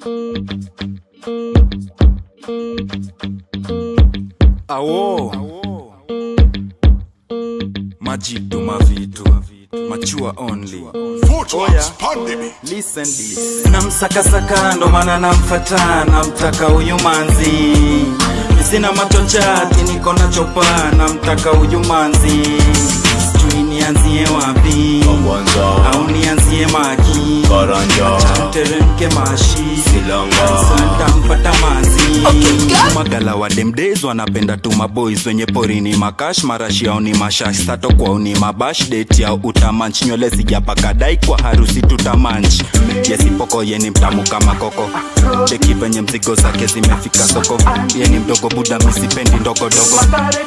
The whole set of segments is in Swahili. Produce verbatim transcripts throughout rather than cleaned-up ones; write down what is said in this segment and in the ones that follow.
Awo Majidu mavitu Machua only Footworks pandemic. Listen this. Namsaka saka ndo mana namfata namtaka uyu manzi. Sina machochati niko na chopa namtaka uyu manzi. Sijui nianzie wapi au nianzie maki Karanja teremke mashi Silanga Santa mpata manzi. Okay, magala wa dem days wanapenda tu maboys wenye pori ni makash marashi au ni mashash sato kwa ni mabash date ya utamanch nywele sijapaka dai kwa harusi tutamanch. Yesi poko yeni mtamu kama koko cheki venye mzigo zake zimefika soko. Yeni mdogo buda misipendi ndogo dogo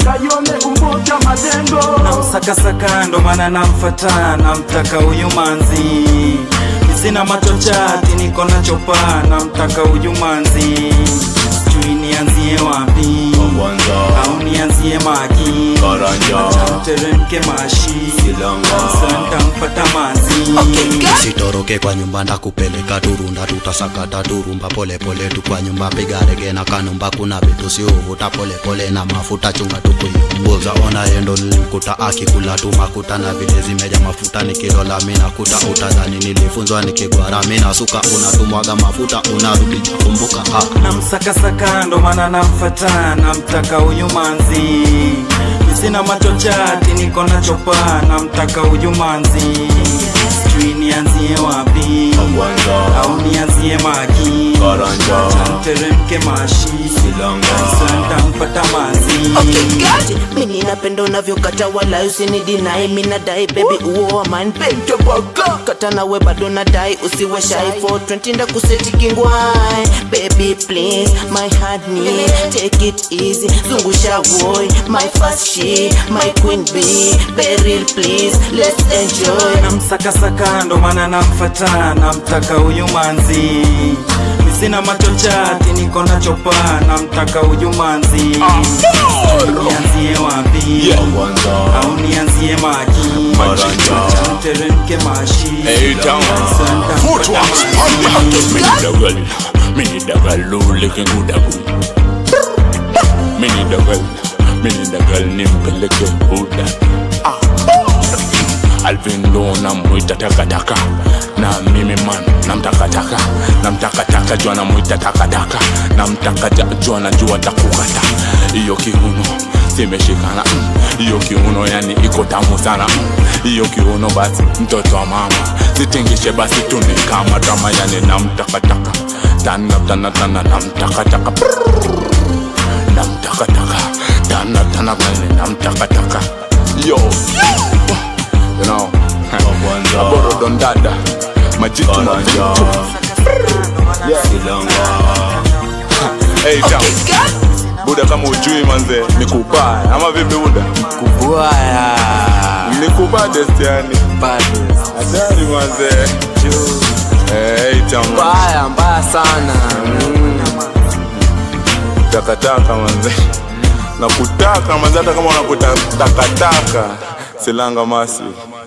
namsaka saka ndo mana namfata namtaka uyu manzi. Sina machochati niko na chopa namtaka uyu manzi. Sijui nianzie wapi au nianzie maki Karanja teremke mashi Silanga Santa mpata manzi. Okay, usitoroke kwa nyumba ndakupeleka turunda tutasakata turumba pole pole tu kwa nyumba piga rege na kanumba kuna vitu si uvuta pole pole na mafuta chunga tukuyumbuza ona yendo nilimkuta akikula tu makuta na vile zimeja mafuta nikilola mina kuta utadhani nilifunzwa nikigwara mina suka unatumwaga mafuta unarudi kumbuka ha. Namsaka saka ndo mana namfata namtaka uyu manzi. Sina machochati niko na chopa namtaka uyu manzi. Sijui nianzie wapi au nianzie maki Karanja teremke mashi Silanga Santa mpata manzi. Okay, got it. Mini napenda unavyokata wala usinidinai. Mina dai baby uo man pento boga kata na we bado nadai usiwe shy for twenty nda kuseti kingwai. Baby please my heart need take it easy zungusha boy my first she my queen bee Beryl please let's enjoy. Namsaka saka ndo mana namfata namtaka uyu manzi. Sina machochati niko na chopa namtaka uyu manzi. Nianzie wapi au nianzie maki teremke mashi Footworks pandemic. Mini dagal looking good agu. Mini dagal, mini dagal nimpeleke huda. Alvin do na muita taka taka na mimi man namtaka taka namtaka taka jua na muita taka taka namtaka jua na jua takukata. Iyo kiuno simeshikana iyo kiuno yani iko tamu sana iyo kiuno basi mtoto wa mama zitingishe basi tuni kama drama yani namtaka taka tana tana tana namtaka taka namtaka taka tana tana namtaka taka yo you know aboro don dada majitu majitu hey down buda kama ujui manze nikubaya ama vipi buda kubaya nikubaya destiani bado hatari manze hey down mbaya mbaya sana takataka manze nakutaka manze hata kama unakutaka takataka Silanga masi.